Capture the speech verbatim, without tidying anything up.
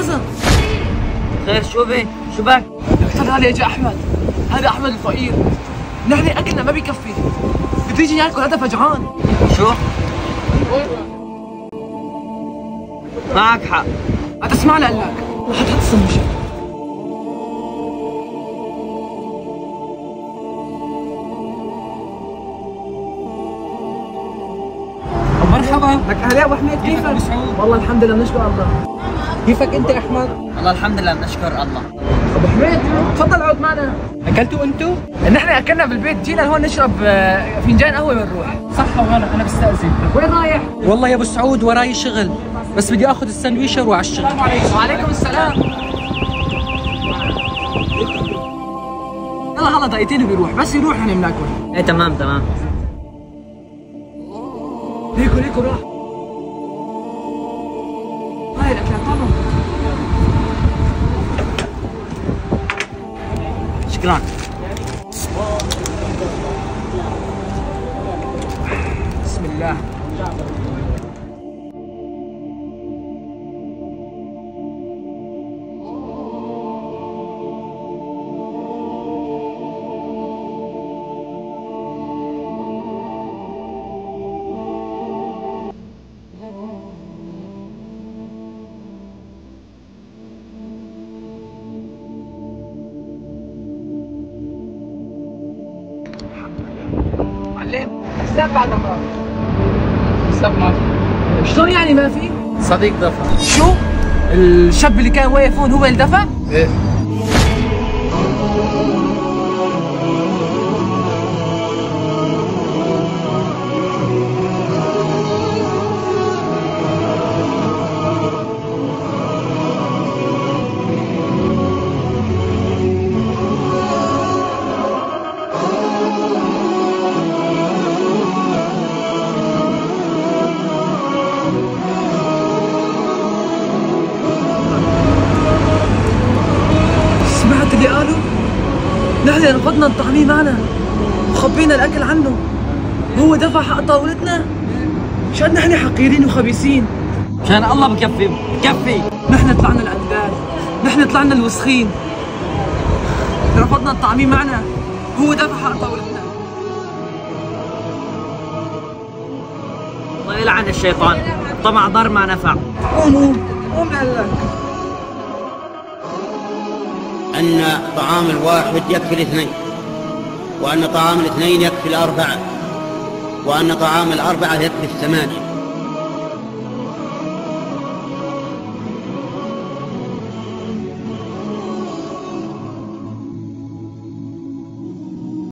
لازم. خير شو بك؟ شو بك؟ دكتور هذا يجي احمد، هذا احمد الفقير، نحن اكلنا ما بيكفي، بده يجي ياكل، هذا فجعان. شو؟ معك حق. هذا اسمع لي قال لك، رح تحط السندويشة. مرحبا. لك اهلا ابو حميد، كيفك؟ والله الحمد لله بنشكر الله. كيفك انت احمد؟ والله الحمد لله بنشكر الله. ابو حميد تفضل اقعد معنا. اكلتوا انتو؟ نحن اكلنا بالبيت، جينا لهون نشرب فنجان قهوه ونروح. صح وغلط، انا بستأذن. وين رايح؟ والله يا ابو سعود وراي شغل، بس بدي اخذ السندويشه واروح على الشغل. السلام عليكم. وعليكم السلام. يلا هلا دقيقتين وبيروح، بس يروح نحن بناكل. ايه تمام تمام. ليكو ليكو راح. هاي الاكلات طبعا. شكرا. بسم الله. معلم حساب بعد مرة. حساب ما في. شلون يعني ما في؟ صديق دفع. شو؟ الشاب اللي كان واقف هون هو اللي دفع؟ ايه. سمعت اللي قالوا؟ نحن رفضنا نطعميه معنا وخبينا الاكل عنه، هو دفع حق طاولتنا؟ مشان نحن حقيرين وخبيثين. مشان الله بكفي بكفي. نحن طلعنا العدلان، نحن طلعنا الوسخين، رفضنا الطعميه معنا، هو دفع حق طاولتنا. الله يلعن الشيطان، الطمع ضر ما نفع. قوم قوم قوم لك. أن طعام الواحد يكفي الاثنين، وأن طعام الاثنين يكفي الأربعة، وأن طعام الأربعة يكفي الثمانية.